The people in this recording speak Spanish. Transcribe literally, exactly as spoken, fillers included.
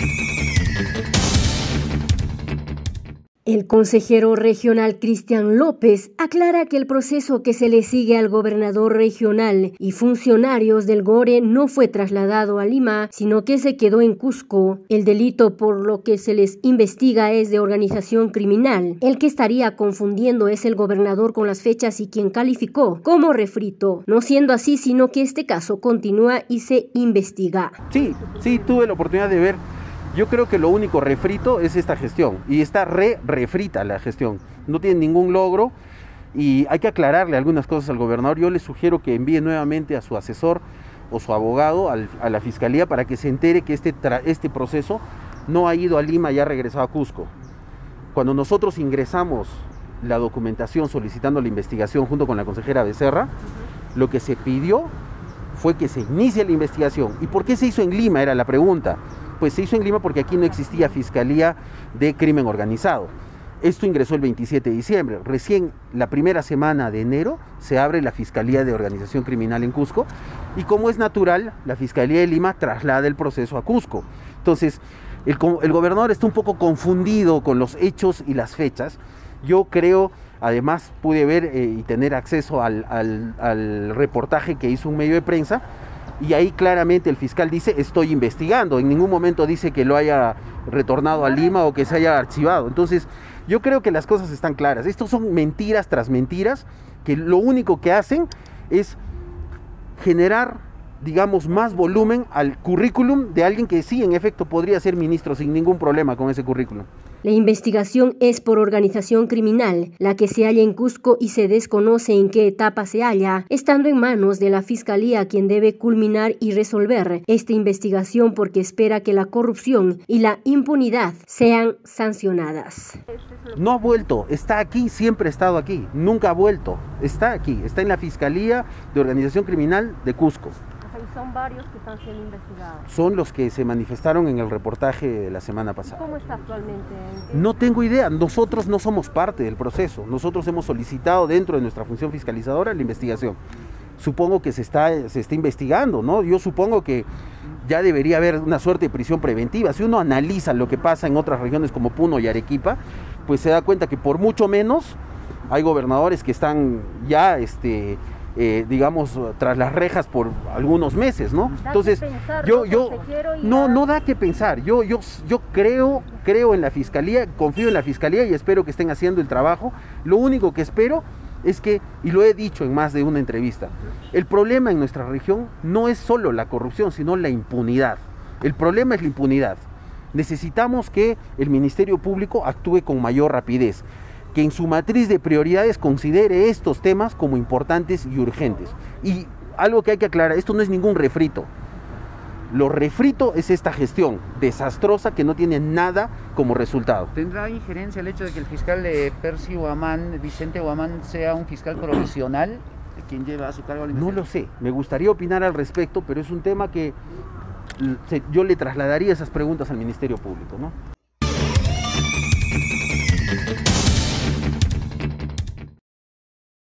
El consejero regional Cristian López aclara que el proceso que se le sigue al gobernador regional y funcionarios del GORE no fue trasladado a Lima, sino que se quedó en Cusco. El delito por lo que se les investiga es de organización criminal. El que estaría confundiendo es el gobernador con las fechas y quien calificó como refrito. No siendo así, sino que este caso continúa y se investiga. Sí, sí, tuve la oportunidad de ver. Yo creo que lo único refrito es esta gestión, y está re refrita la gestión, no tiene ningún logro y hay que aclararle algunas cosas al gobernador. Yo le sugiero que envíe nuevamente a su asesor o su abogado al, a la fiscalía para que se entere que este, este proceso no ha ido a Lima y ha regresado a Cusco. Cuando nosotros ingresamos la documentación solicitando la investigación junto con la consejera Becerra, lo que se pidió fue que se inicie la investigación. ¿Y por qué se hizo en Lima? Era la pregunta. Pues se hizo en Lima porque aquí no existía Fiscalía de Crimen Organizado. Esto ingresó el veintisiete de diciembre. Recién la primera semana de enero se abre la Fiscalía de Organización Criminal en Cusco y, como es natural, la Fiscalía de Lima traslada el proceso a Cusco. Entonces, el, el gobernador está un poco confundido con los hechos y las fechas. Yo creo, además pude ver eh, y tener acceso al, al, al reportaje que hizo un medio de prensa, y ahí claramente el fiscal dice: estoy investigando. En ningún momento dice que lo haya retornado a Lima o que se haya archivado. Entonces, yo creo que las cosas están claras. Estos son mentiras tras mentiras que lo único que hacen es generar, digamos, más volumen al currículum de alguien que sí, en efecto, podría ser ministro sin ningún problema con ese currículum. La investigación es por organización criminal, la que se halla en Cusco, y se desconoce en qué etapa se halla, estando en manos de la Fiscalía, quien debe culminar y resolver esta investigación, porque espera que la corrupción y la impunidad sean sancionadas. No ha vuelto, está aquí, siempre ha estado aquí, nunca ha vuelto, está aquí, está en la Fiscalía de Organización Criminal de Cusco. Son varios que están siendo investigados. Son los que se manifestaron en el reportaje de la semana pasada. ¿Cómo está actualmente? No tengo idea, nosotros no somos parte del proceso. Nosotros hemos solicitado dentro de nuestra función fiscalizadora la investigación. Supongo que se está, se está investigando, ¿no? Yo supongo que ya debería haber una suerte de prisión preventiva. Si uno analiza lo que pasa en otras regiones como Puno y Arequipa, pues se da cuenta que por mucho menos hay gobernadores que están ya este, Eh, digamos, tras las rejas por algunos meses, ¿no? Entonces, pensar, yo, ¿no? yo, no, no da que pensar. Yo, yo, yo creo, creo en la Fiscalía, confío en la Fiscalía y espero que estén haciendo el trabajo. Lo único que espero es que, y lo he dicho en más de una entrevista, el problema en nuestra región no es solo la corrupción, sino la impunidad. El problema es la impunidad. Necesitamos que el Ministerio Público actúe con mayor rapidez, que en su matriz de prioridades considere estos temas como importantes y urgentes. Y algo que hay que aclarar, esto no es ningún refrito. Lo refrito es esta gestión desastrosa que no tiene nada como resultado. ¿Tendrá injerencia el hecho de que el fiscal de Percy Huamán, Vicente Huamán, sea un fiscal provisional, quien lleva a su cargo la investigación? No lo sé, me gustaría opinar al respecto, pero es un tema que yo le trasladaría esas preguntas al Ministerio Público, ¿no?